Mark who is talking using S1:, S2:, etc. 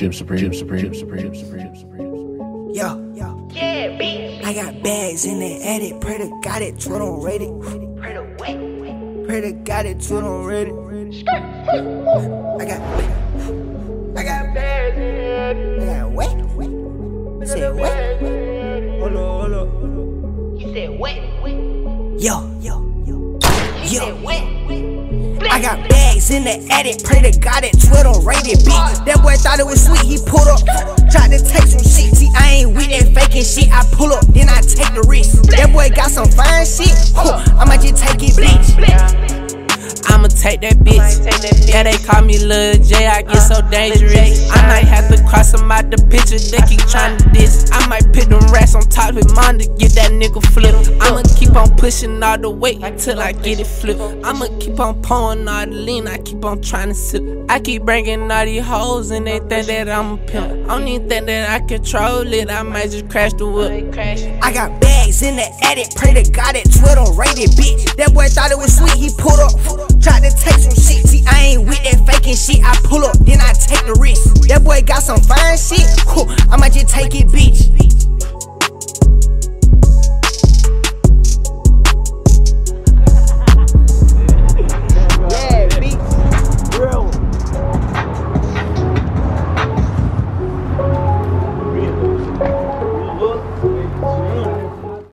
S1: Jim Supreme.
S2: Yo,
S3: Yeah, bitch.
S2: I got bags in the attic. Pray to God it, Twitter on Reddit.
S3: Pray to wet.
S2: Pray to God it, Twitter on Reddit. I got
S3: bags in it.
S2: I got wet. Say wet. Hold up.
S3: He said wet.
S2: Yo.
S3: He said wet.
S2: I got bags in the attic, pray to God that Twitter rated bitch. That boy thought it was sweet, he pulled up, tried to take some shit. See, I ain't with that faking shit. I pull up, then I take the risk. That boy got some fine shit, I might just take it, bitch.
S4: I'ma take that bitch. Yeah, they call me LuhJay, I get so dangerous. I might have to cross them out the picture, they keep trying to diss. I might put them rats on top of his mom to get that nigga flipped. I'ma keep on pushing all the weight till I get it flipped. I'ma keep on pouring all the lean, I keep on trying to sip. I keep bringing all these hoes and they think that I'm a pimp. I don't even think that I control it, I might just crash the whip.
S2: I got bags in the attic, pray to God that Twitter rated bitch. That boy thought it was sweet, he pulled up, tried to take some shit. See, I ain't with that faking shit. I pull up, then I take the risk. That boy got some fine shit, I might just take it, bitch.